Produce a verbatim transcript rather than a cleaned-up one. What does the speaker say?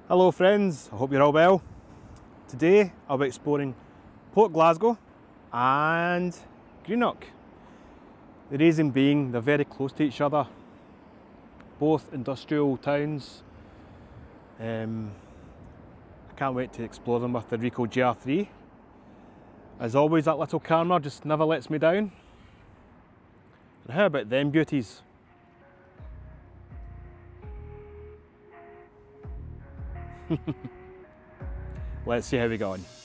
Hello friends, I hope you're all well. Today I'll be exploring Port Glasgow and Greenock. The reason being they're very close to each other, both industrial towns. Um, I can't wait to explore them with the Ricoh G R three. As always, that little camera just never lets me down. And how about them beauties? Let's see how we go on.